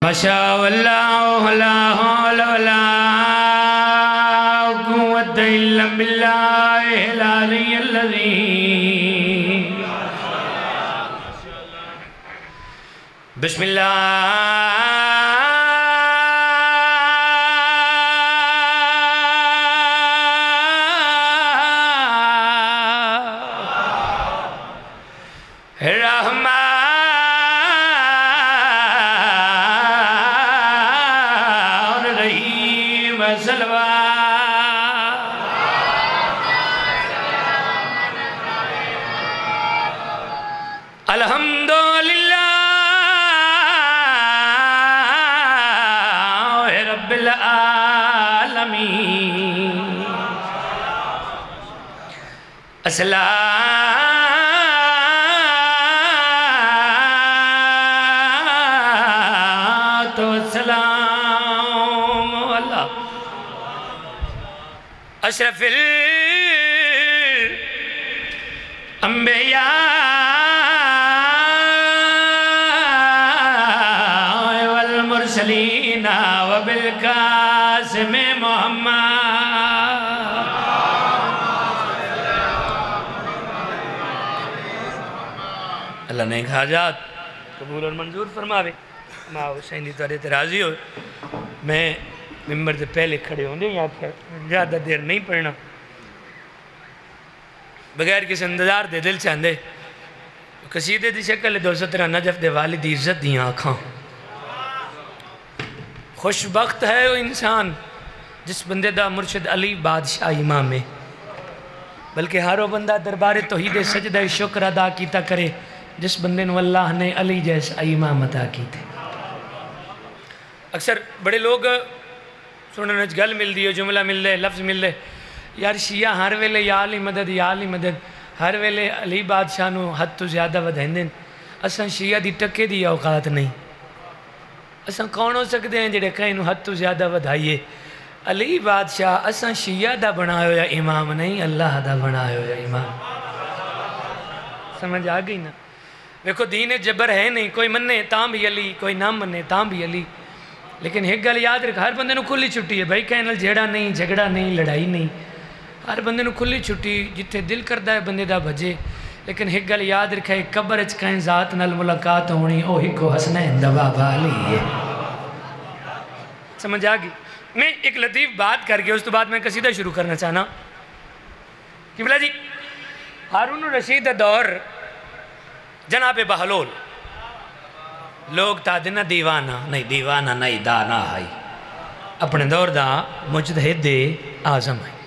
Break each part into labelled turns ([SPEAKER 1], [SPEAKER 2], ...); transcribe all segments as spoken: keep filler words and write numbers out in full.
[SPEAKER 1] ماشاء اللہ لا حول ولا قوت الا باللہ العلی العظیم بسم اللہ الصلاۃ والسلام علی اشرف الانبیاء والمرسلین وبالقاسم محمد اللہ نے حاجات قبول اور منظور فرماوے ماں حسینی توڑے تے راضی ہو میں ممبر سے پہلے کھڑے ہوں دے یہاں کیا زیادہ دیر نہیں پڑھنا بغیر کسی اندازار دے دل چاندے قصیدے دی شکل دو سترہ نجف دے والد عزت دی آنکھاں خوش بخت ہے وہ انسان جس بندے دا مرشد علی بادشاہ امام ہے بلکہ ہارو بندہ دربار توحید سجدہ شکر ادا کیتا کرے جس بندے نو اللہ نے علی جیسا امام عطا کی تھے اکثر بڑے لوگ سننے گل مل دی جملہ مل دے لفظ مل دے یار شیعہ ہر ویلے یا علی مدد یا علی مدد ہر ویلے علی بادشاہ نو حد تو زیادہ ودھائیں دیں اساں شیعہ دی ٹکے دی اوقات نہیں اساں کون ہو سکتے ہیں جڑے کہیں نو حد تو زیادہ ودھائیے علی بادشاہ اساں شیعہ دا بنا ہویا امام نہیں اللہ دا بنا ہویا امام سمجھ آ گئی نا دیکھو دین جبر ہے نہیں کوئی مننے تاں بھی علی کوئی نہ مننے تاں بھی علی لیکن ایک گل یاد رکھ ہر بندے نو کھلی چھٹی ہے بھائی کہیں نال جھیڑا نہیں جھگڑا نہیں لڑائی نہیں ہر بندے نو کھلی چھٹی جتھے دل کردہ ہے بندے دا بھجے لیکن ایک گل یاد رکھے قبر اچ کہیں ذات نال ملاقات ہونی او ہکو حسنین دا بابا علی ہے سمجھ آگی میں ایک لطیف بات کر کے اس تو بعد میں قصیدہ شروع کرنا چاہنا قبلہ جی ہارون الرشید دور جناب بہلول لوگ تا دینا دیوانہ نہیں دیوانہ نہیں دانا ہے اپنے دور دا مجتہد اعظم ہے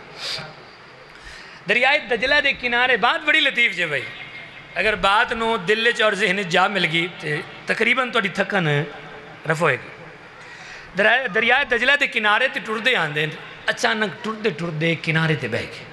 [SPEAKER 1] دریائے دجلہ دے کنارے بات بڑی لطیف جے بھائی اگر بات نو دل چ اور ذہن جا مل گئی تے تقریباً توڑی تھکن رفع ہوئے گی دریائے دجلہ دے کنارے تے ٹر دے آن دے اچانک ٹر دے ٹر دے کنارے تے بہ گئے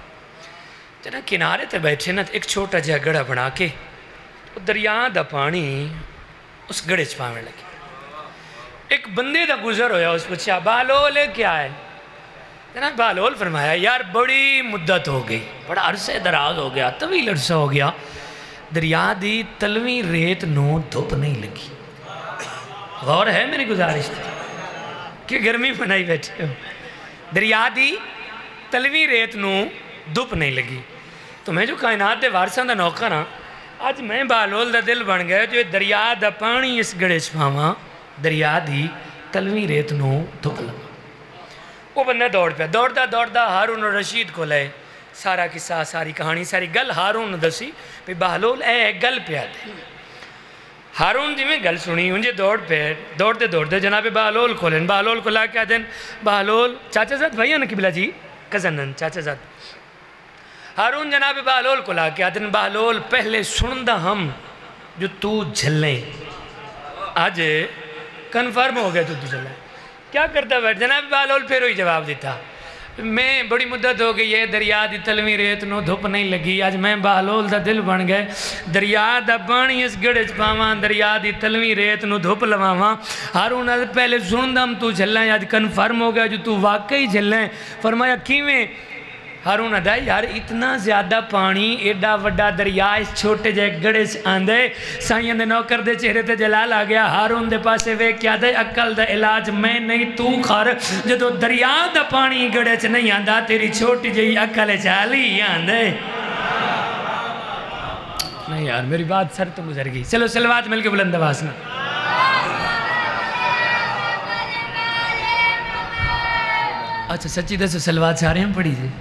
[SPEAKER 1] جنا کنارے تے بیٹھے نا ایک چھوٹا جہا گڑا بنا کے دریا دا پانی اس گڑے چھپاویں لگے ایک بندے دا گزر ہویا اس پوچھا بہلول کیا ہے جناب بہلول فرمایا یار بڑی مدت ہو گئی بڑا عرصہ دراز ہو گیا طویل عرصہ ہو گیا دریا دی تلویں ریت نو دھوپ نہیں لگی غور ہے میری گزارش تھی کہ گرمی بنائی بیٹھے ہو دریا دی تلویں ریت نو دھوپ نہیں لگی تو میں جو کائنات دے وارثاں دا نوکر ہاں آج میں بہلول دا دل بن گیا جو دریا دا پانی اس گڑے چھپاواں دریا دی تلویں ریت نو دھوپ لگا وہ بندہ دوڑ پیا دوڑدا دوڑدا ہارون الرشید کو لے سارا قصہ ساری کہانی ساری گل ہارون دسی بھی بہلول اے گل پیا دے ہارون جی میں گل سنی انجھے دوڑ پہ دوڑتے دوڑتے جناب بہلول کو لیں بہلول کو لا کیا دیں بہلول چاچا زاد بھائی نا قبلہ جی کزنن چاچا زاد ہارون جناب بہلول کو لا کیا دیں بہلول پہلے سندہ ہم جو تو جھلیں آج کنفرم ہو گیا تو تو جھلیں کیا کرتا بیٹھ جناب بہلول پھر ہوئی جواب دیتا میں بڑی مدت ہو گئی ہے دریا دی تلویں ریت نو دھوپ نہیں لگی آج میں بہلول دا دل بن گئے دریا دا پانی اس گڑے چھپاواں دریا دی تلویں ریت نو دھوپ لواواں ہارون آج پہلے سندہ ہم تو جھلیں آج کنفرم ہو گیا جو تو واقعی جھلیں فرمایا کیویں ہارون آدھا یار اتنا زیادہ پانی ایڈا وڈا دریا اس چھوٹے جے گڑے سے آندے سائیں دے نوکر دے چہرے تے جلال آ گیا ہارون دے پاسے وے کیا دے عقل دا علاج میں نہیں تو خار جدو دریا دا پانی گڑے سے نہیں آندہ تیری چھوٹی جی عقل چالی آندے نہیں یار میری بات سر تو گزر گئی چلو سلوات مل کے بلند آواز نا اچھا سچی دسو سلوات سارے ہم پڑھی جی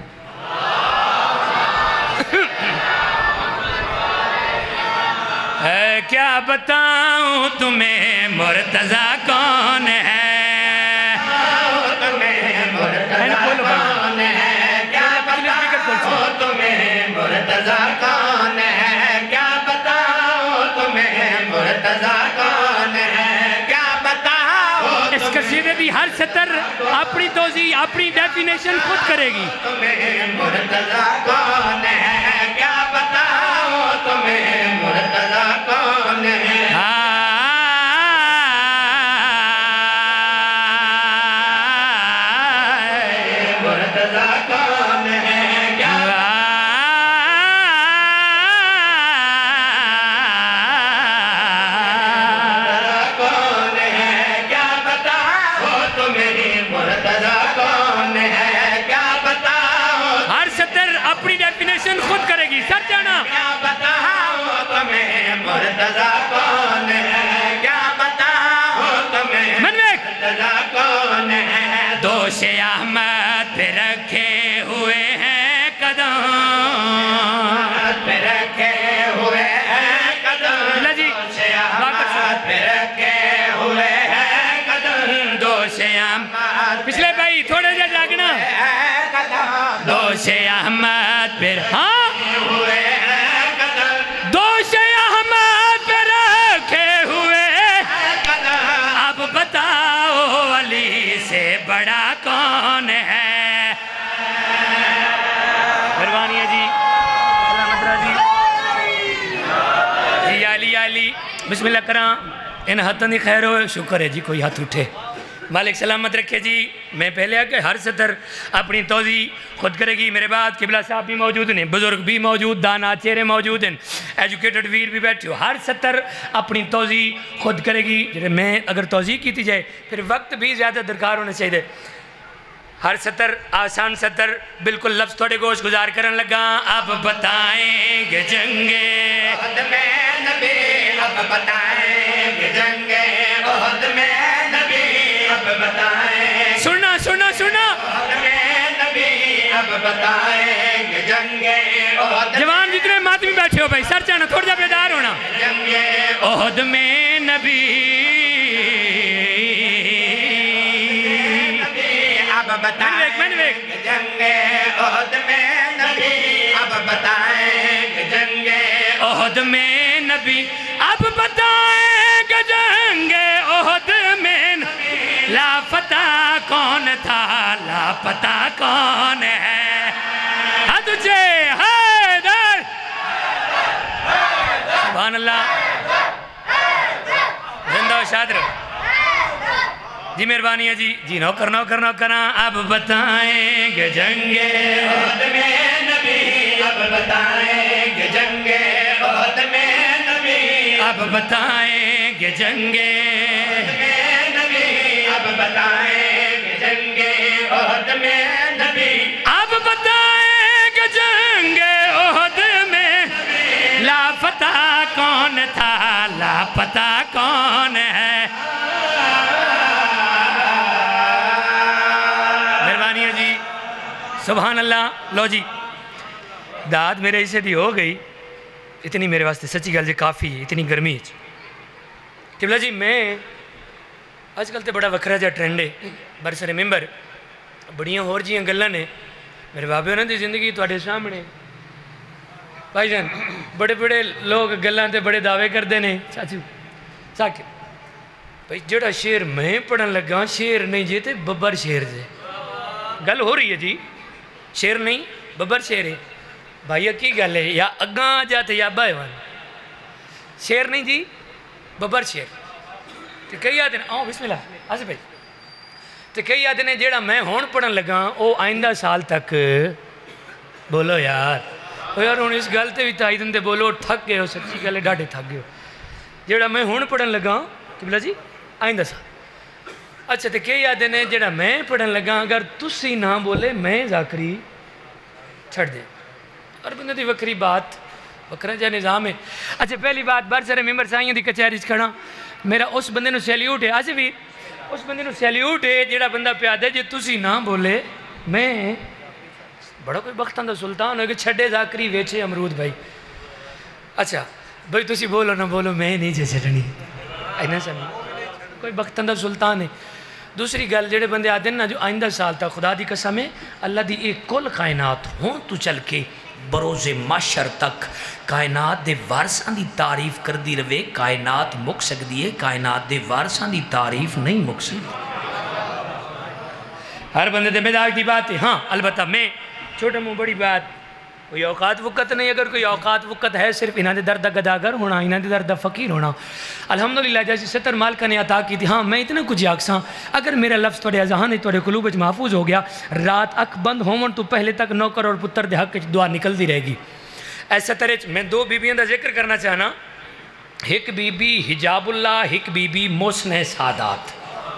[SPEAKER 1] کیا بتاؤں تمہیں مرتضیٰ کون ہے تمہیں مرتضیٰ کون ہے کیا بتاؤں تمہیں مرتضیٰ کون ہے کیا بتاؤں تمہیں مرتضیٰ کون ہے کیا بتاؤں اس قصیدے دی ہر سطر اپنی توضیح اپنی ڈیفینیشن خود کرے گی تمہیں مرتضیٰ کون ہے کیا بتاؤں تمہیں مرتضیٰ کون ہے مرتضیٰ کون ہے کیا کون ہے کیا بتاؤ تمہیں مرتضیٰ کون ہے کیا بتاؤ ہر سطر اپنی ڈیفینیشن خود کرے گی سر جانا کیا بتاؤ تمہیں مرتضیٰ کون ہے کیا بتاؤ تمہیں مرتضیٰ کون ہے دوش احمد پہ رکھے ہوئے ہیں قدم پہ رکھے ہوئے ہیں قدم دوش احمد پہ رکھے ہوئے ہیں قدم دوش احمد پچھلے بھائی تھوڑے جا جاگنا دوش احمد پہ ہاں ہوئے ہیں قدم دوش احمد پہ رکھے ہوئے اب بتاؤ علی سے بڑا کون ہے مہربانی ہے جی اللہ مدرہ جی جی علی علی بسم اللہ کرام ان ہاتھوں دی خیر ہو شکر ہے جی کوئی ہاتھ اٹھے مالک سلامت رکھے جی میں پہلے آکے ہر سطر اپنی توضیح خود کرے گی میرے بعد قبلہ صاحب بھی موجود ہیں بزرگ بھی موجود دانا چہرے موجود ہیں ایجوکیٹڈ ویر بھی بیٹھے ہو ہر سطر اپنی توضیح خود کرے گی میں اگر توضیح کی تھی جائے پھر وقت بھی زیادہ درکار ہونا چاہیے ہر سطر آسان سطر بالکل لفظ تھوڑے گوش گزار کرن لگا اب بتائیں گے جنگے احد میں نبی اب بتائیں گے جنگے احد میں نبی اب بتائیں سننا سننا سننا احد میں نبی اب بتائیں گے جنگے جوان جتنے ماتمی بیٹھے ہو بھائی سر چاہنا تھوڑا جا بیدار ہونا جنگے احد میں نبی اب بتائیں گے جنگے احد میں نبی اب بتائیں گے جنگے احد میں نبی اب بتائیں گے جنگے احد میں نبی لاپتہ کون تھا لاپتہ کون ہے حد جے حیدر سبحان اللہ زندہ و شادر جی مہربانی ہے جی جی نوکر نوکر نوکرہ اب بتائیں گے جنگے احد میں نبی اب بتائیں گے جنگے احد میں نبی اب بتائیں گے جنگے احد میں نبی اب بتائیں گے جنگے احد میں نبی اب بتائیں گے جنگے احد میں لاپتہ کون تھا لاپتہ کون ہے سبحان اللہ لو جی داد میرے اسے دی ہو گئی اتنی میرے واسطے سچی گل جی کافی ہے اتنی گرمی قبلہ جی میں آج کل تے بڑا وکرہ جا ٹرینڈ ہے برسر ممبر بڑیاں ہور جیاں گلہ نے میرے بابے ہونا دی زندگی تو آٹھے سامنے بھائی جان بڑے بڑے لوگ گلہ تے بڑے دعوے کر دینے چاچو ساکر بھائی جڑا شیر میں پڑھن لگا شیر نہیں جیتے ببر شیر جے گل ہو رہی ہے جی شیر نہیں ببر شیر ہے بھائی کی گل ہے یا اگاں جاتے یا بائے وان شیر نہیں جی ببر شیر تو کئی آدھے آؤ بسم اللہ آسے بھائی تو کئی آدھے جیڑا میں ہون پڑھن لگا او آئندہ سال تک بولو یار او یار ہوں اس گل تے بھی تائید دے بولو تھک گئے ہو سچی گل ہے ڈاڈے تھک گئے ہو جیڑا میں ہون پڑھن لگا قبلہ جی آئندہ سا اچھا تے کیا یاد ہے جیڑا میں پڑھن لگا اگر تسی نہ بولے میں ذاکری چھڑ دے اور بندے دی وکری بات وکرا جا نظام ہے اچھا پہلی بات بار سارے ممبر سائیاں دی کچہری کھڑا میرا اس بندے نو سیلیوٹ ہے آج بھی اس بندے نو سیلیوٹ ہے جیڑا بندہ پیادے جے تسی نہ بولے میں بڑا کوئی بختان دا سلطان ہے کہ چھڑے ذاکری ویچے امرود بھائی اچھا بھائی تسی بولو نہ بولو میں نہیں جے چھڑنی اینا سمجھ کوئی بختان دا سلطان ہے دوسری گل جڑے بندے آدھے نا جو آئندہ سال تک خدا دی قسم ہے اللہ دی ایک کل کائنات ہوں تو چل کے بروز معاشر تک کائنات دے وارثاں دی تعریف کر دی روے کائنات مک سکتی ہے کائنات دے وارثاں دی تعریف نہیں مک سکتی ہر بندے دے بیدار کی بات ہے ہاں البتہ میں چھوٹا موں بڑی بات کوئی اوقات وقت نہیں اگر کوئی اوقات وقت ہے صرف انہاں دے دردہ گداگر ہونا انہاں دے دردہ فقیر ہونا الحمدللہ جیسے ستر مالکہ نے عطا کی تھی ہاں میں اتنا کچھ آکساں اگر میرا لفظ توڑے اذہان ہے توڑے قلوب وچ محفوظ ہو گیا رات اک بند ہومن تو پہلے تک نوکر اور پتر دے حق دعا نکل دی رہے گی ایسا طرح میں دو بی بیاں دا ذکر کرنا چاہنا ایک بی بی حجاب اللہ ایک بی بی محسن سعادات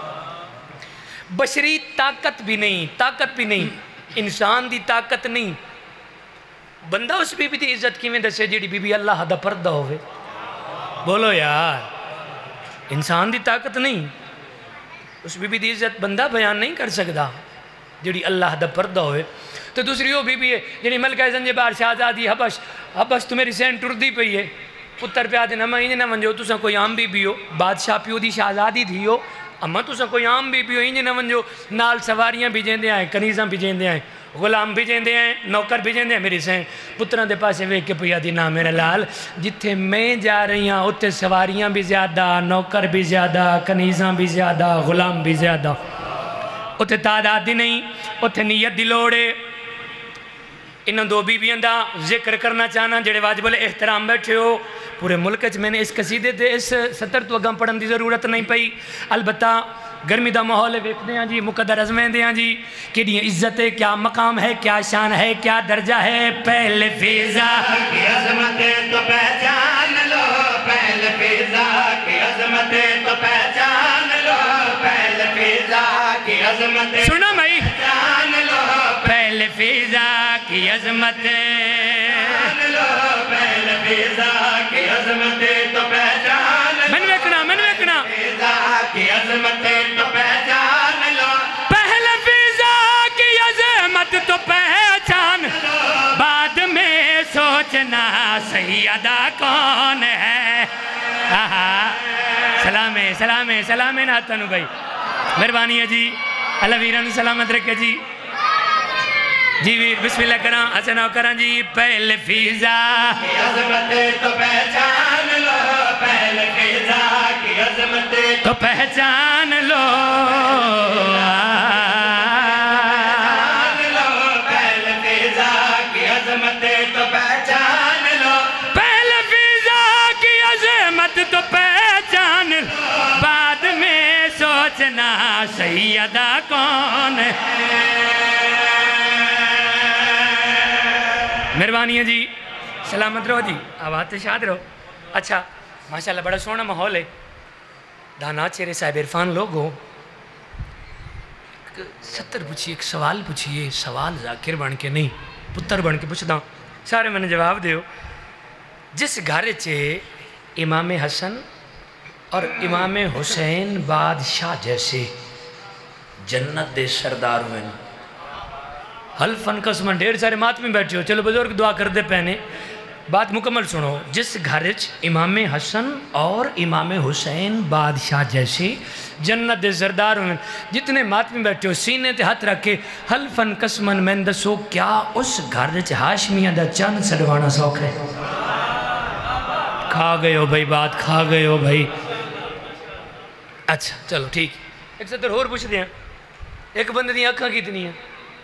[SPEAKER 1] بشری طاقت بھی نہیں طاقت بھی نہیں انسان دی طاقت نہیں بندہ اس بی بی دی عزت کی میں دسے جیڑی بی بی اللہ دا پردہ ہوئے بولو یار انسان دی طاقت نہیں اس بی بی دی عزت بندہ بیان نہیں کر سکتا جیڑی اللہ دا پردہ ہوئے تو دوسری وہ بی بی ہے جیڑی ملکہ زنجبار شہزادی حبش حبش تو میری سین ٹردی پئی ہے پتر پہ آدھے نمہ انجھے نہ منجو تو سا کوئی عام بی بی ہو بادشاہ پیو دی شہزادی تھی ہو اما تو سا کوئی عام بی بی ہو انجھے نہ منجو نال سواریاں بھی جیندے آئیں کنیزاں بھی جیندے آئیں غلام بھی جیندے ہیں نوکر بھی جیندے ہیں میری سین پتران دے پاسے ویک کے پویا دی نا میرا لال جتھے میں جا رہی ہاں اتھے سواریاں بھی زیادہ نوکر بھی زیادہ کنیزاں بھی زیادہ غلام بھی زیادہ اتھے تعداد دی نہیں اتھے نیت دی لوڑے انہوں دو بی بیاں دا ذکر کرنا چاہنا جڑے واجب الاحترام بیٹھے ہو پورے ملک میں نے اس قصیدے دے اس ستر تو اگم پڑھن دی ضرورت نہیں پئی البتہ گرمی دا ماحول ہے ویکھتے ہیں جی مقدر عظمیں دے ہیں جی کیڑی عزت ہے کیا مقام ہے کیا شان ہے کیا درجہ ہے پہلے فیضا کی عظمت تو پہچان لو پہلے فیضا کی عظمت تو پہچان لو پہلے فیضا کی عظمت سنو بھائی پہچان لو پہلے فیضا کی عظمت لو پہلے فیضا کی عظمت تو پہچان من ویکنا من ویکنا فیضا کی عظمت تو پہچان لو پہلے فیضا کی عظمت تو پہچان بعد میں سوچنا سیدہ کون ہے سلام ہے سلام ہے سلام ہے ناتنو بھائی مہربانی ہے جی اللہ ویران سلامت رکھے جی جی ویر بسم اللہ کران حسن و کران جی پہلے فیضا کی عظمت تو پہچان لو پہلے فیضا کی عظمت تو پہچان لو پہلے فیضا کی عظمت تو پہچان لو پہلے فیضا کی عظمت تو پہچان لو بعد میں سوچنا سیدہ کون ہے مہربانی ہے جی سلامت رہو جی آواز شاد رہو اچھا ماشاءاللہ بڑا سونا ماحول ہے دانا چہرے صاحب عرفان لوگ ہو ستر پوچھئے ایک سوال پوچھئے سوال ذاکر بن کے نہیں پتر بن کے پوچھتا سارے میں نے جواب دیو جس گھر چے امام حسن اور امام حسین بادشاہ جیسے جنت دے سردار ہوئے حلفن قسمن ڈھیر سارے مات میں بیٹھے ہو چلو بزرگ دعا کر دے پہنے بات مکمل سنو جس گھرچ امام حسن اور امام حسین بادشاہ جیسے جنت دے سردار ہوئے جتنے مات میں بیٹھے ہو سینے تے ہاتھ رکھے حلفن قسمن میں دسو کیا اس گھرچ ہاشمیہ دا چند سڑوانا سوکھ ہے کھا گئے ہو بھائی بات کھا گئے ہو بھائی اچھا چلو ٹھیک ایک ستر اور پوچھ دیں ایک بندے دی آنکھاں کتنی ہیں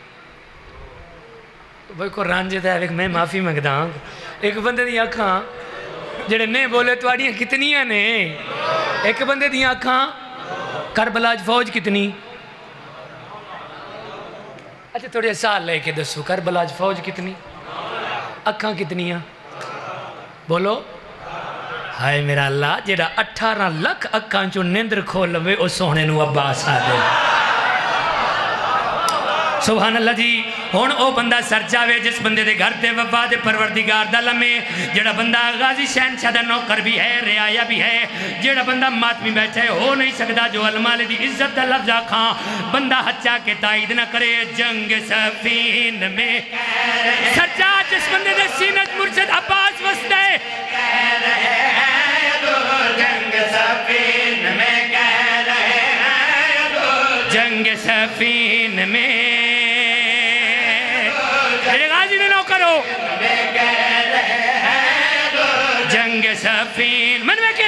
[SPEAKER 1] بھائی کو رانجے تھا ایک میں معافی مانگدا ہوں ایک بندے دی آنکھاں جڑے نہیں بولے تواڑیاں کتنیاں نے ایک بندے دی آنکھاں کربلا فوج کتنی اچھا تھوڑے سال لے کے دسو کربلا فوج کتنی اکھاں کتنیاں بولو ہائے میرا اللہ جیڑا اٹھارہ لکھ اکھاں چو نیندر کھول لوے او سونے نو عباس آدھے سبحان اللہ جی ہون او بندہ سر جاوے جس بندے دے گھر تے وفا دے پروردگار دا لمے جیڑا بندہ غازی شہنشاہ دا نوکر بھی ہے رعایا بھی ہے جیڑا بندہ ماتمی بیٹھا ہے ہو نہیں سکتا جو علماء دی عزت دا لفظ آکھاں بندہ ہچا کے تائید نہ کرے جنگ سفین میں سچا جس بندے دے سینت مرشد عباس وسطہ ہے کہہ رہے ہیں دو جنگ سفین میں کہہ رہے ہیں دو جنگ سفین میں کرو جنگ سفین من میں کہ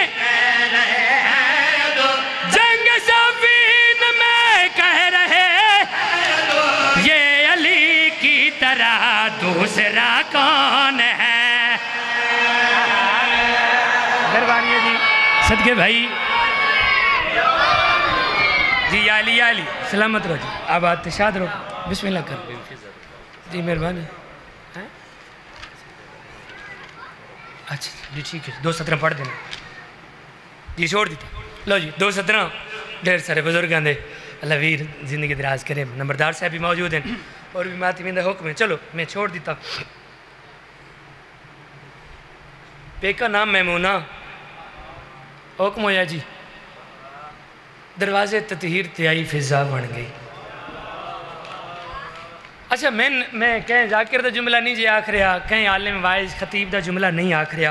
[SPEAKER 1] جنگ سفین میں کہہ رہے یہ علی کی طرح دوسرا کون ہے مہربانی ہے جی صدقے بھائی جی یا علی یا علی سلامت رہو جی آباد تشاد رہو بسم اللہ کر جی مہربانی اچھا جی ٹھیک ہے دو سترہ پڑھ دینا جی چھوڑ دیتا لو جی دو سترہ ڈھیر سارے بزرگ آندے اللہ ویر زندگی دراز کرے نمبردار صاحب بھی موجود ہیں اور بھی ماتمین دا حکم ہے چلو میں چھوڑ دیتا پیکا نام میمونہ حکم ہویا جی دروازے تطہیر تیائی فضا بن گئی اچھا میں میں کہیں ذاکر دا جملہ نہیں جی آکھ رہا کہیں عالم وائز خطیب دا جملہ نہیں آکھ رہا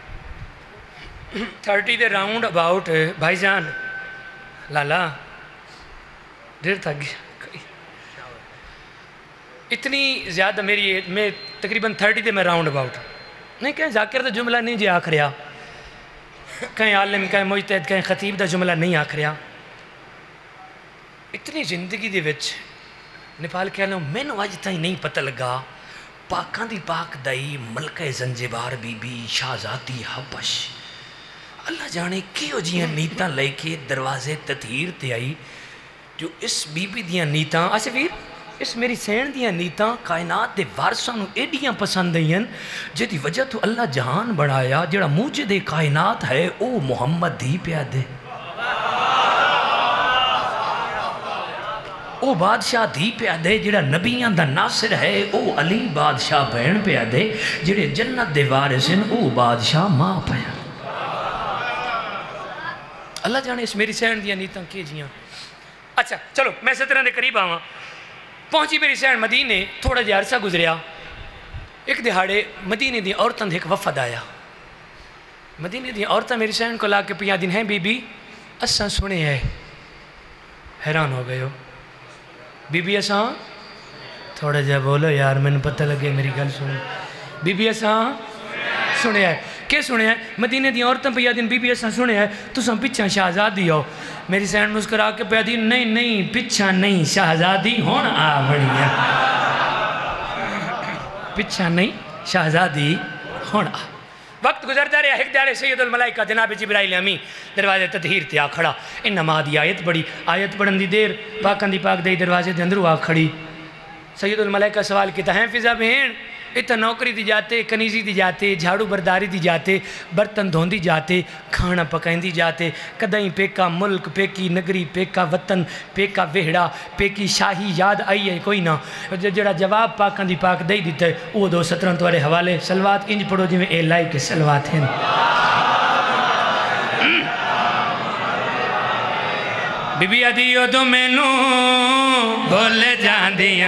[SPEAKER 1] تھرٹی دے راؤنڈ اباؤٹ بھائی جان لالا دیر تھا گیا اتنی زیادہ میری میں تقریباً تھرٹی دے میں راؤنڈ اباؤٹ نہیں کہیں ذاکر دا جملہ نہیں جی آکھ رہا کہیں عالم کہیں مجتہد کہیں خطیب دا جملہ نہیں آکھ رہا اتنی زندگی دے وچ نیپال کہہ لوں میں نو آج تائیں نہیں پتہ لگا پاکاں دی پاک دائی ملکہ زنجبار بی بی شہزادی حبش اللہ جانے کیوں جیاں نیتاں لے کے دروازے تطہیر تے آئی جو اس بی بی دیاں نیتاں آسے ویر اس میری سین دیاں نیتاں کائنات دے وارثاں نو ایڈیاں پسند دئین جدی وجہ تو اللہ جہان بڑھایا جڑا موجد کائنات ہے او محمد دی پیا دے او بادشاہ دی پہ دے جڑا نبیان دا ناصر ہے او علی بادشاہ بہن پہ دے جڑے جنت دے وارثن او بادشاہ ماں پہ اللہ جانے اس میری سین دیا نیتاں کی جیاں اچھا چلو میں سترہ دے قریب آواں پہنچی میری سین مدینے تھوڑا جا عرصہ گزریا ایک دہاڑے مدینے دی عورتاں دے ایک وفد آیا مدینے دی عورتاں میری سین کو لا کے پیا دن ہیں بی بی اساں سنے ہے حیران ہو گئے ہو بی بی اساں تھوڑا جا بولو یار میں نے پتہ لگے میری گل سنے بی بی اساں سنے ہے کہ سنے ہے مدینے دی عورتاں پیا دن بی بی اساں سنے ہے تو ساں پچھا شہزادی ہو میری سین مسکرا کے پیا دن نہیں نہیں پچھا نہیں شہزادی ہون آ بڑی ہے پچھا نہیں شہزادی ہون آ وقت گزرتا رہا ایک دارے سید الملائکہ جناب جبرائیل امین دروازے تطہیر تے آ کھڑا انما دی آیت بڑی آیت پڑھن دی دیر پاکن دی پاک دے دروازے دے اندرو آ کھڑی سید الملائکہ سوال کیتا ہیں فضا بہن اتنا نوکری دی جاتے کنیزی دی جاتے جھاڑو برداری دی جاتے برتن دھون دی جاتے کھانا پکائیں دی جاتے کدائیں پیکا ملک پیکی نگری پیکا وطن پیکا وہڑا پیکی شاہی یاد آئی ہے کوئی نہ جڑا جواب پاکاں دی پاک دے دیتا ہے وہ دو سترن توارے حوالے سلوات انج پڑھو جی میں اے لائی کے سلوات ہیں بی بی ادیو تو میں نو بھول جان دیا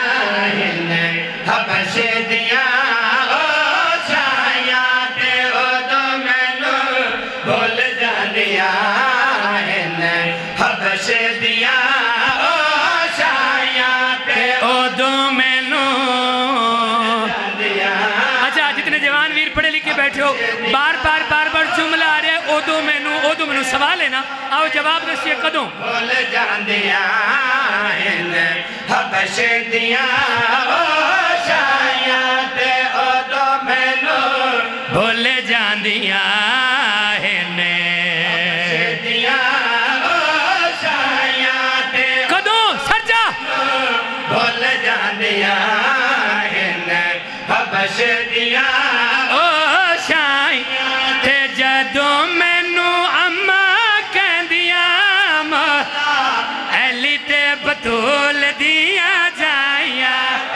[SPEAKER 1] حبش دیا او شایات او تو میں نو بھول جان دیا حبش دیا او شایات او تو میں نو اچھا جتنے جوان ویر پڑھے لکھے بیٹھے ہو بار بار بار بار جملہ آ رہے ہیں او دو میں نو او دو میں نو سوال ہے نا آؤ جواب رسیے قدوں بھول جان دیا حبش دیا او شایات او دو میں نو بھول جان دیا حبش دیا او شایات قدوں سر جا بھول جان دیا حبش दिया ओ शाइयां ते जदों मैनू अम्मा कहंदिया ऐली ते बतूल दिया जाया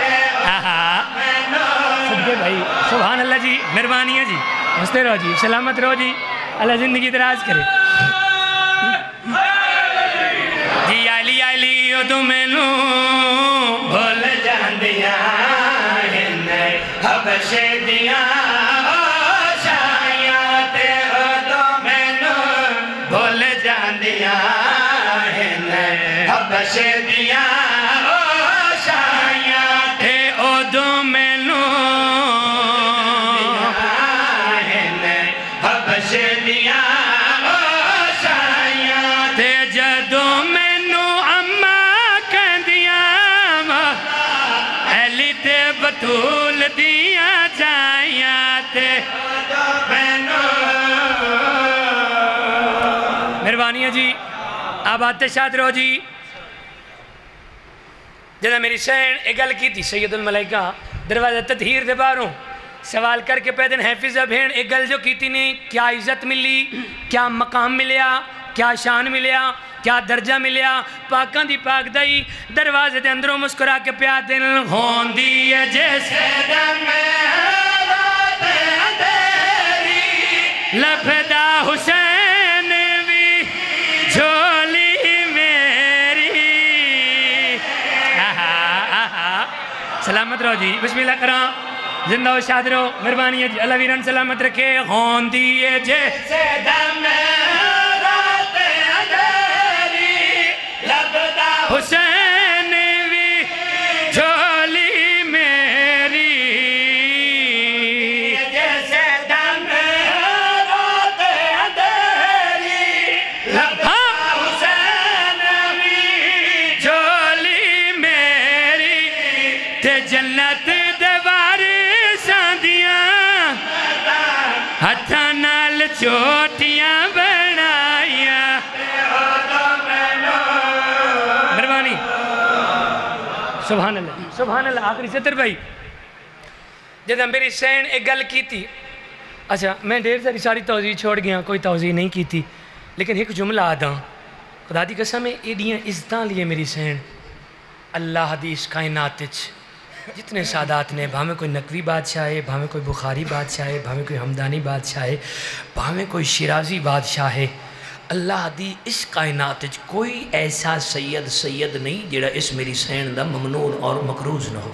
[SPEAKER 1] सदके भाई सुभान अल्लाह जी मेहरबानी है जी हंसते रहो जी सलामत रहो जी अल्लाह जिंदगी दराज करे जी आली आली उदू मैनू भुल जांदिया हबशे दिया शाइयां ते उदू मैनू भुल जांदिया हबशे दिया शाइयां ते उदू मैनू हबशे दिया बतूल दिया जाया ते मेहरबानी है जी आप आते शाद रहो जी जदा मेरी सैन एक गल की थी सैयदुल मलाइका दरवाजा ततहीर दे बाहरों सवाल करके पैदन हैफिजा भेण एक गल जो की थी नहीं क्या इज्जत मिली क्या मकाम मिलया क्या शान मिलया क्या दर्जा मिलया पाकां दी पाक दई दरवाजे दे अंदरों मुस्कुरा के प्या दिल होंदी है जैसे लफदा हुसैन भी झोली मेरी आहा आहा सलामत रहो जी बिस्मिल्लाह करा जिंदा हो शाद रहो मेहरबानी है जी अल्लाह वीरन सलामत रखे होंदी है जैसे हुसैन भी झोली मेरी जैसे दम रोते अंधेरी लबा हुसैन भी झोली मेरी ते जन्नत दे वारिसां दियां हत्थां नाल चोटियां बनाइया सुभान अल्लाह सुभान अल्लाह आखिरी सतर भाई जब मेरी सैन एक गल की थी अच्छा मैं ढेर सारी सारी तौज़ी छोड़ गया कोई तौज़ी नहीं की थी लेकिन एक जुमला आदा खुदा दी कसम है एडियां इज्जतां लिए मेरी सैन अल्लाह दी इस कायनात जितने सादात ने भावें कोई नकवी बादशाह है भावें कोई बुखारी बादशाह है भावें कोई हमदानी बादशाह है भावें कोई शिराजी बादशाह है अल्लाह दी इस कायनात कोई ऐसा सैयद सैयद नहीं जेड़ा इस मेरी सैन दा ममनून और मकरूज न हो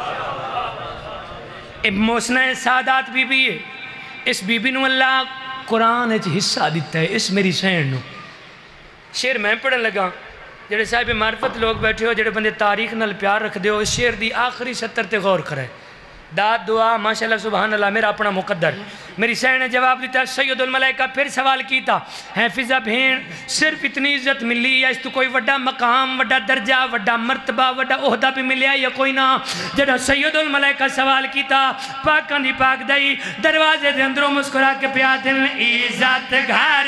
[SPEAKER 1] मोसना सादात बीबी है इस बीबी नू अल्लाह कुरान हिस्सा दिता है इस मेरी सैन नू शेर मैं पढ़न लगा जेड़े साहिब मार्फत लोग बैठे हो जेड़े बंदे तारीख नाल प्यार रखते हो इस शेर दी आखिरी सत्तर ते गौर करे दाद दुआ माशाल्लाह सुभान अल्लाह मेरा अपना मुकद्दर मेरी सैन ने जवाब दिता सैयदुल मलाइका फिर सवाल किया हैफिजा भेण सिर्फ इतनी इज्जत मिली या इस तो कोई वड्डा मकाम वड्डा दर्जा वड्डा मर्तबा वड्डा ओहदा भी मिलया या कोई ना जड़ा सैयदुल मलाइका सवाल किया पाकां दी पाक दई दरवाजे दे अंदरों मुस्कुरा के प्या दिल इज्जत घर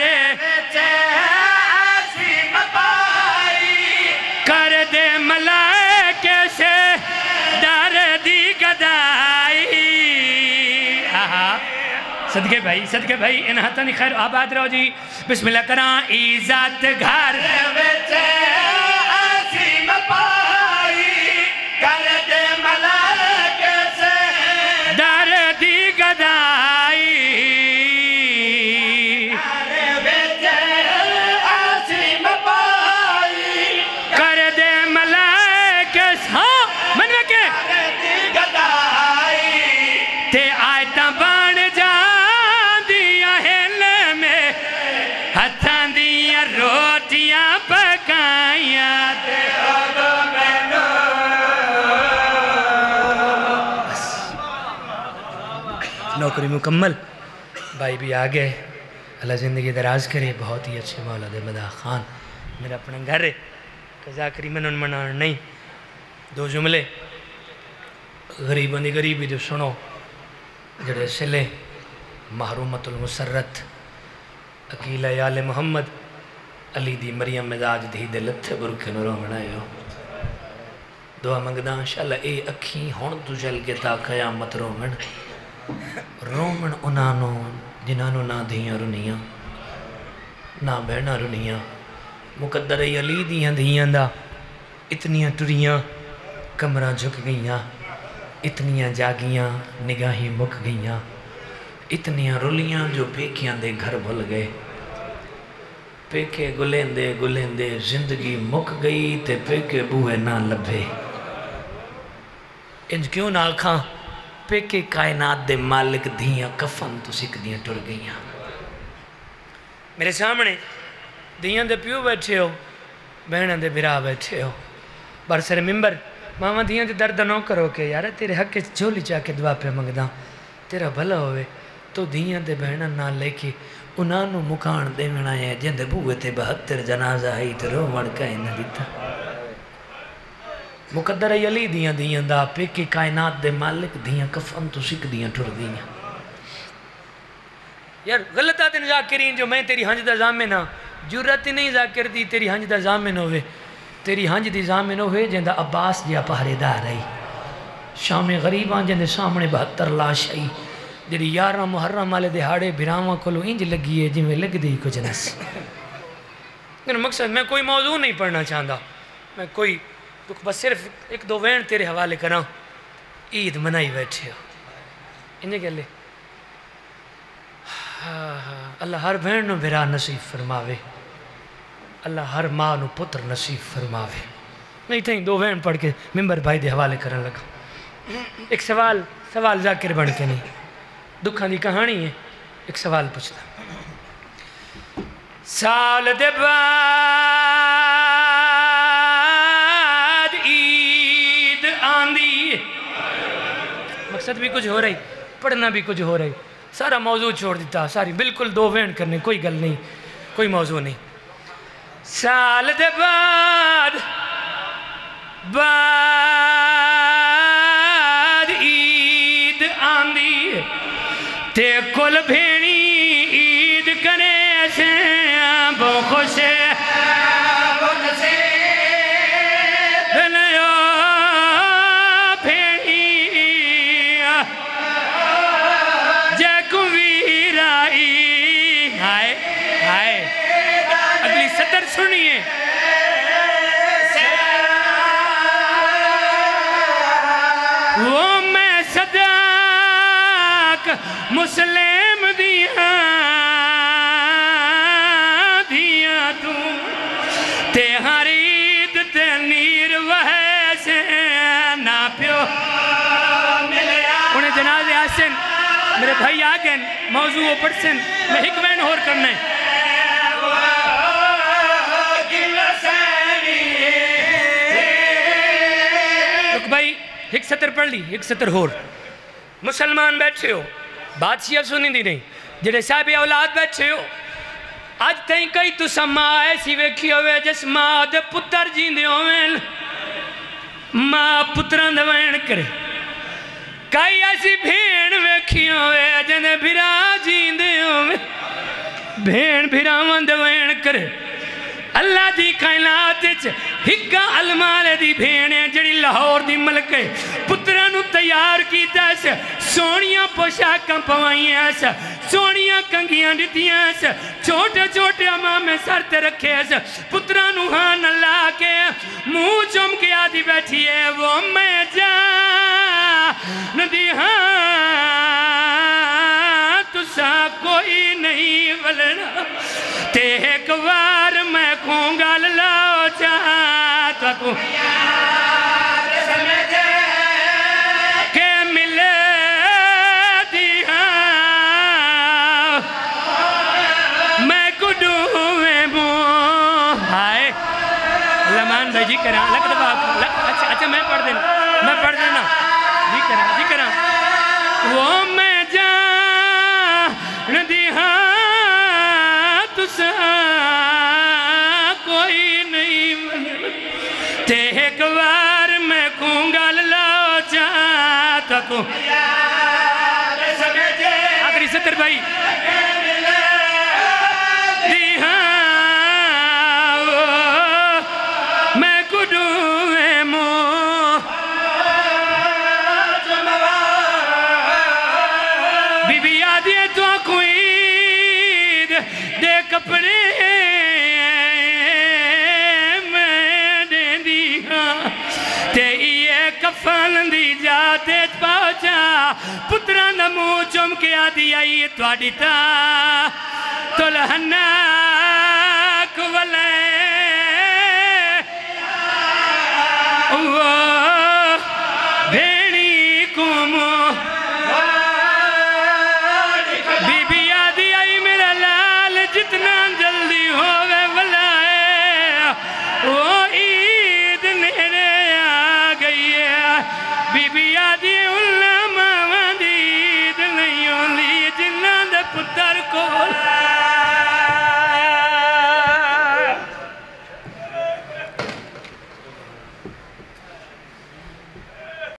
[SPEAKER 1] कर दे मलाइके से डर दी गदाई सदके भाई सदके भाई इन हाथों की खैर आबाद रहो जी बिस्मिल्लाह करा इज्जत घर डर दी गदाई कर दे मलाइके हाँ मन के ते आयता बन जा रोटियां पकाइया नौकरी मुकम्मल भाई भी आ गए अल्लाह ज़िंदगी दराज करे बहुत ही अच्छे मौला दे मदा खान मेरा अपना घर है कज़ा करीमन मना नहीं दो जुमले गरीबों की गरीबी जो सुनो जड़े सिले महरूमतुल मुसर्रत अकीला याले मोहम्मद अली दी मरियम मिजाज दी दे लथे बुरखे नो रोमनायो दुआ मंगदा इंशाअल्लाह ए अखी हुण तू चल के ता क़यामत रोमन رومن انہوں جنہوں نہ دھیاں رنیاں نہ بہنا رنیاں مقدر علی دیاں دھیاں دا اتنیاں ٹریاں کمرہ جھک گئیاں اتنیاں جاگیاں نگاہیں مک گئیاں اتنیاں رلیاں جو پیکیاں دے گھر بھل گئے پیکے گلین دے گلین دے زندگی مک گئی تے پیکے بوئے نہ لبھے انج کیوں نہ آکھاں پیکے کائنات دے مالک دھیاں کفن تو سکھ دیاں ٹر گئیاں میرے سامنے دیاں دے پیو بیٹھے ہو بہنہ دے برا بیٹھے ہو برسر ممبر ماما دیاں دے درد نہ کرو کہ یار تیرے حق کے جھولی چاہ کے دعا پہ منگداں تیرا بھلا ہوئے تو دیاں دے بہنہ نہ لے کے انہاں نو مکان دے منا ہے جن دے بوئے تے بہتر جنازہ ہی تے رو مڑ کہیں نہ دیتا مقدر علی دیاں دیاں دا پیکے کائنات دے مالک دیاں کفن تو سکھ دیاں ٹر دیاں یار غلطات ذاکرین جو میں تیری ہنج دا زامن ہاں جرت نہیں ذاکر دی تیری ہنج دا زامن ہوئے تیری ہنج دی زامن ہوئے جن دا عباس جا پہرے دار آئی شام غریبان جن دے سامنے بہتر لاش آئی جیڑی یارہ محرم والے دہاڑے بھراواں کولو انج لگی ہے جی میں لگ دی کچھ نس لیکن مقصد میں کوئی موضوع نہیں پڑھنا چاہتا میں کوئی بس صرف ایک دو وین تیرے حوالے کراں عید منائی بیٹھے ہو انجھے کہ لے اللہ ہر بہن نو بھرا نصیب فرماوے اللہ ہر ماں نو پتر نصیب فرماوے نہیں تھیں دو وین پڑھ کے ممبر بھائی دے حوالے کرن لگا ایک سوال سوال ذاکر بن کے نہیں دکھاں دی کہانی ہے ایک سوال پوچھتا سال دے بعد عید آندی مقصد بھی کچھ ہو رہی پڑھنا بھی کچھ ہو رہی سارا موضوع چھوڑ دیتا ساری بالکل دو وین کرنے کوئی گل نہیں کوئی موضوع نہیں سال دے بعد بعد عید آندی تے کل بھینی عید کنے سے بو خوش سنیے وہ میں صداق مسلم دیا دیا تو تے ہر عید تے نیر وحیسے نا پیو انہیں جناز حسن میرے بھائی آگئن موضوع پڑھسن میں حکمین ہور کرنے بھائی ایک سطر پڑھ لی ایک سطر ہور مسلمان بیٹھے ہو بادشاہ سنی دی نہیں جڑے صاحب اولاد بیٹھے ہو آج تین کئی تو سما ایسی ویکھی ہوئے جس ماں دے پتر جیندے ہوئے ماں پتران دے وین کرے کئی ایسی بھین ویکھی ہوئے جن بھرا جیندے ہوئے بھین بھراوان دے وین کرے اللہ دی کائنات ہکا المالے دی بھینے جڑی لاہور دی ملکے پترانو تیار کی دس سونیاں پوشاکاں پوائیں ایسا سونیاں کنگیاں دیتیاں ایسا چھوٹے چھوٹے امامے سر تے رکھے ایسا پترانو ہاں اللہ کے منہ چم کے آدھی بیٹھی ہے وہ میں جا ندی ہاں تسا کوئی نہیں ولنا تے ایک بار میں کھونگا لاؤ چاہتا کو کہ ملے دیا میں کڈوے مو ہائے لمان بھائی جی کرا لگ دبا اچھا اچھا میں پڑھ دینا میں پڑھ دینا جی کرا جی کرا وہ میں جان دیا کوئی نہیں تے ایک بار میں کھونگا لاؤ چاہتا کو آخری ستر بھائی میں کڈوے مو فالندی جاتے پہنچا پتران دا منہ چوم کے آدھی آئی تھوڑی تا تلہنا